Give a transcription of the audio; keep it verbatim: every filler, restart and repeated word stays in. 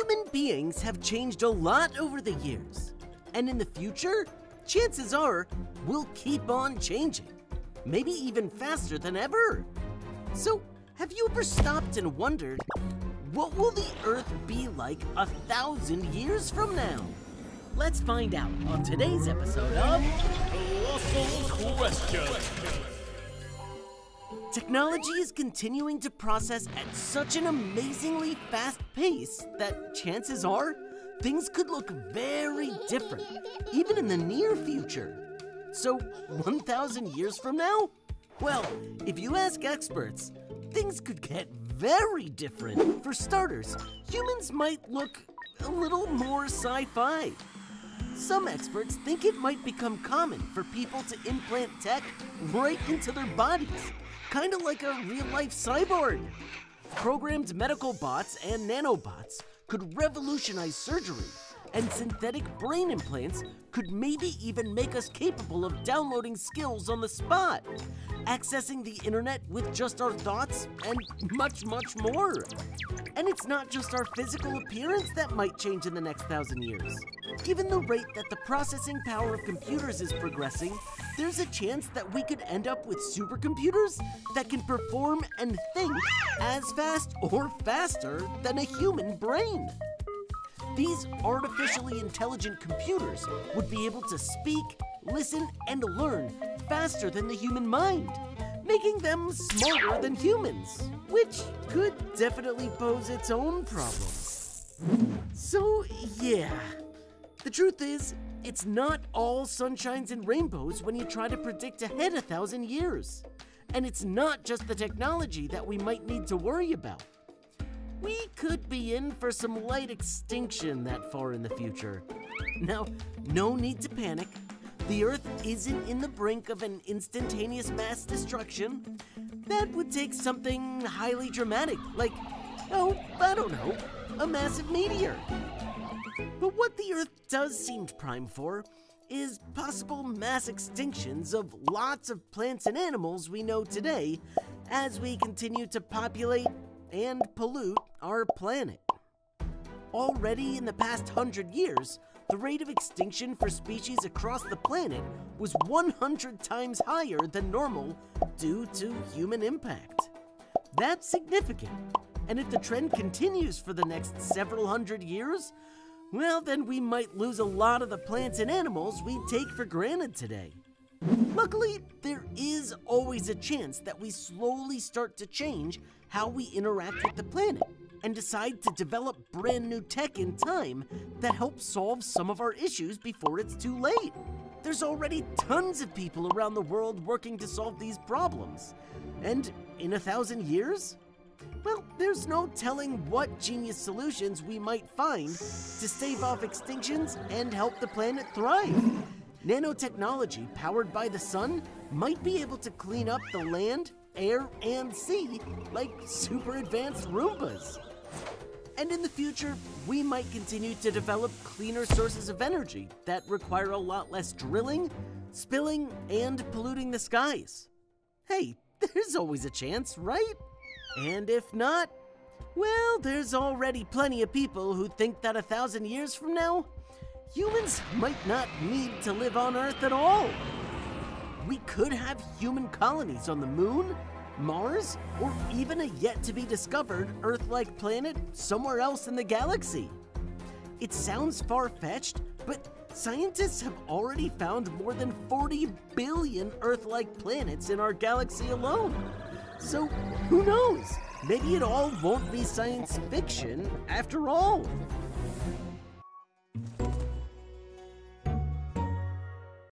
Human beings have changed a lot over the years, and in the future, chances are we'll keep on changing, maybe even faster than ever. So, have you ever stopped and wondered, what will the Earth be like a thousand years from now? Let's find out on today's episode of Colossal Questions. Technology is continuing to process at such an amazingly fast pace that chances are things could look very different, even in the near future. So, one thousand years from now? Well, if you ask experts, things could get very different. For starters, humans might look a little more sci-fi. Some experts think it might become common for people to implant tech right into their bodies, kind of like a real-life cyborg. Programmed medical bots and nanobots could revolutionize surgery, and synthetic brain implants could maybe even make us capable of downloading skills on the spot, accessing the internet with just our thoughts, and much, much more. And it's not just our physical appearance that might change in the next thousand years. Given the rate that the processing power of computers is progressing, there's a chance that we could end up with supercomputers that can perform and think as fast or faster than a human brain. These artificially intelligent computers would be able to speak, listen, and learn faster than the human mind, making them smarter than humans, which could definitely pose its own problems. So, yeah. The truth is, it's not all sunshines and rainbows when you try to predict ahead a thousand years. And it's not just the technology that we might need to worry about. We could be in for some light extinction that far in the future. Now, no need to panic. The Earth isn't in the brink of an instantaneous mass destruction. That would take something highly dramatic, like, oh, I don't know, a massive meteor. But what the Earth does seem primed for is possible mass extinctions of lots of plants and animals we know today as we continue to populate and pollute our planet. Already in the past hundred years, the rate of extinction for species across the planet was one hundred times higher than normal due to human impact. That's significant, and if the trend continues for the next several hundred years, well, then we might lose a lot of the plants and animals we take for granted today. Luckily, there is always a chance that we slowly start to change how we interact with the planet and decide to develop brand new tech in time that helps solve some of our issues before it's too late. There's already tons of people around the world working to solve these problems. And in a thousand years? Well, there's no telling what genius solutions we might find to stave off extinctions and help the planet thrive. Nanotechnology powered by the sun might be able to clean up the land, air, and sea like super advanced Roombas. And in the future, we might continue to develop cleaner sources of energy that require a lot less drilling, spilling, and polluting the skies. Hey, there's always a chance, right? And if not, well, there's already plenty of people who think that a thousand years from now, humans might not need to live on Earth at all. We could have human colonies on the moon, Mars, or even a yet-to-be-discovered Earth-like planet somewhere else in the galaxy. It sounds far-fetched, but scientists have already found more than forty billion Earth-like planets in our galaxy alone. So, who knows? Maybe it all won't be science fiction after all.